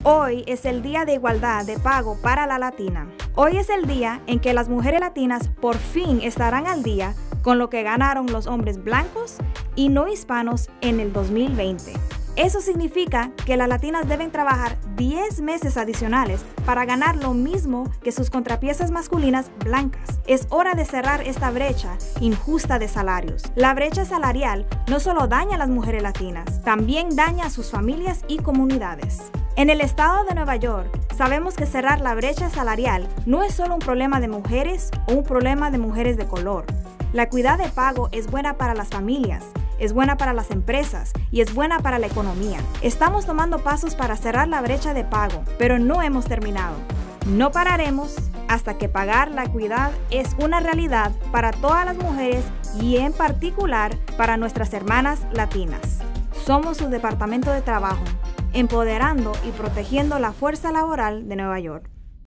Hoy es el Día de Igualdad de Pago para la Latina. Hoy es el día en que las mujeres latinas por fin estarán al día con lo que ganaron los hombres blancos y no hispanos en el 2020. Eso significa que las latinas deben trabajar 10 meses adicionales para ganar lo mismo que sus contrapiezas masculinas blancas. Es hora de cerrar esta brecha injusta de salarios. La brecha salarial no solo daña a las mujeres latinas, también daña a sus familias y comunidades. En el estado de Nueva York, sabemos que cerrar la brecha salarial no es solo un problema de mujeres o un problema de mujeres de color. La equidad de pago es buena para las familias, es buena para las empresas y es buena para la economía. Estamos tomando pasos para cerrar la brecha de pago, pero no hemos terminado. No pararemos hasta que pagar la equidad es una realidad para todas las mujeres y en particular para nuestras hermanas latinas. Somos su Departamento de Trabajo, empoderando y protegiendo la fuerza laboral de Nueva York.